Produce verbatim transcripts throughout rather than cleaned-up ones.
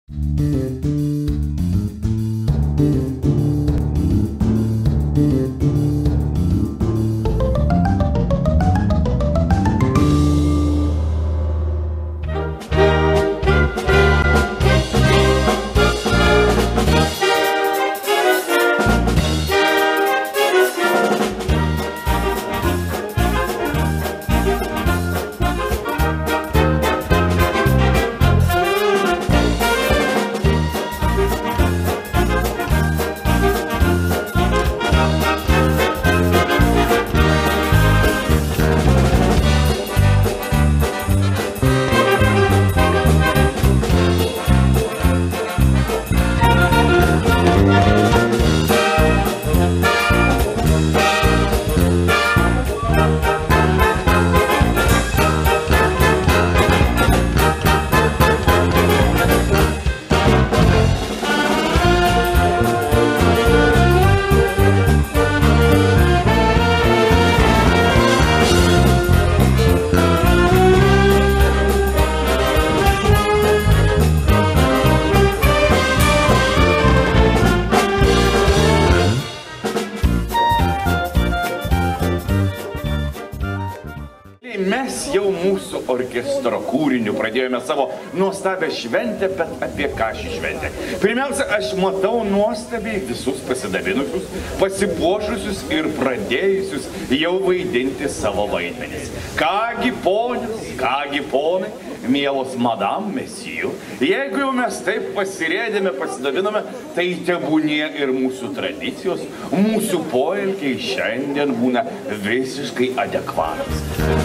Mes jau mūsų orkestro kūriniu pradėjome savo nuostabią šventę, bet apie ką ši šventė? Pirmiausia, aš matau nuostabiai visus pasidavinusius, pasipuošusius ir pradėjusius jau vaidinti savo vaidmenis. Kągi ponios, kągi ponai, mielos madam, mesijų, jeigu jau mes taip pasirėdėme, pasidavinome, tai tebūnie ir mūsų tradicijos, mūsų poelgiai šiandien būna visiškai adekvatus.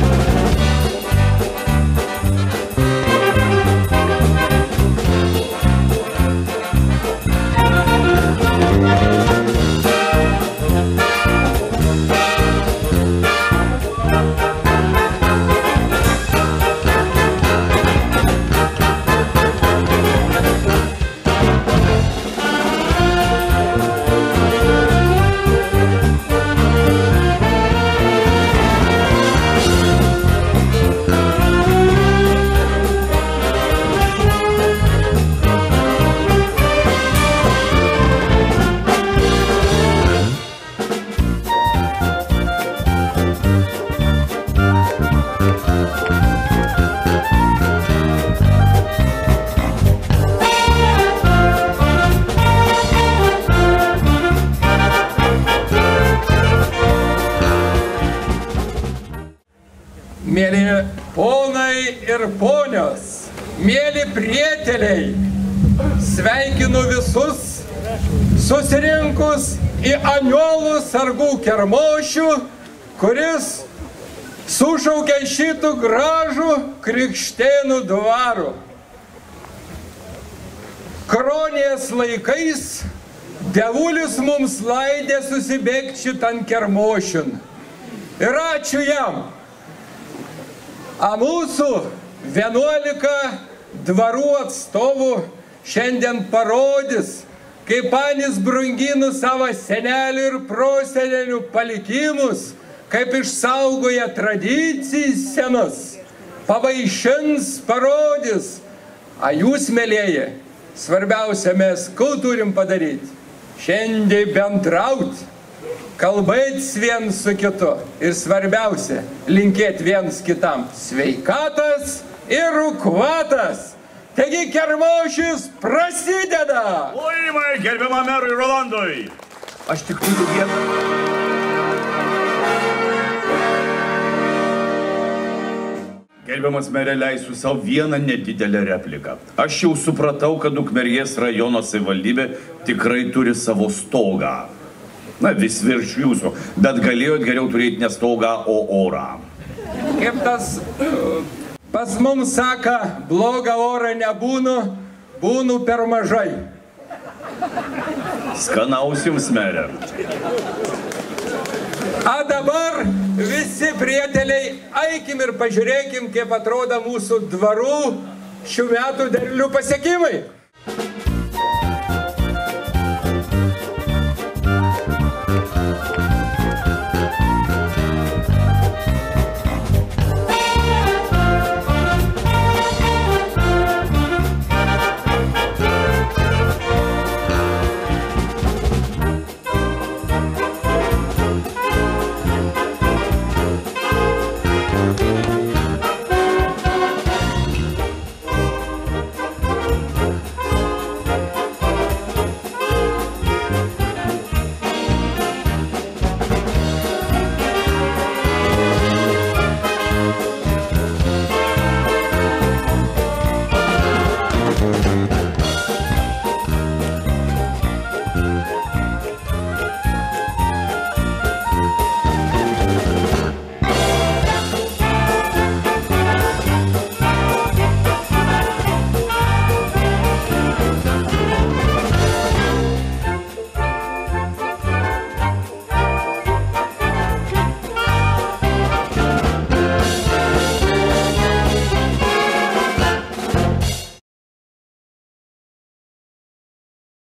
Mėly ponai ir ponios, mėly prieteliai, sveikinu visus susirinkus į Aniolų sargų Kermošių, kuris sušaukė šitų gražų Krikštėnų dvarų. Kronės laikais devulis mums laidė susibėgti šitan Kermošiun. Ir ačiū jam. A mūsų vienuolika dvarų atstovų šiandien parodys, kaip panis brangino savo senelių ir prosenelių palikimus, kaip išsaugoja tradicijas senas, pavaišins, parodys. A jūs, mėlėji, svarbiausia mes, ką turim padaryti? Šiandien bendrauti, kalbėtis viens su kitu ir svarbiausia, linkėti viens kitam sveikatas ir rūkvatas. Taigi Kermošis prasideda! Plojimai gerbiamam merui Rolandui! Aš tik turiu vieną. Gerbiamas merė, leisiu savo vieną nedidelę repliką. Aš jau supratau, kad Ukmergės rajono savivaldybė tikrai turi savo stogą. Na, vis virš jūsų, bet galėjot geriau turėti ne stogą, o orą. Kaip tas pas mums saka, blogą orą nebūnu, būnu per mažai. Skanaus jums, merė. A dabar visi prieteliai, eikim ir pažiūrėkim, kaip atrodo mūsų dvarų šių metų derlių pasiekimai.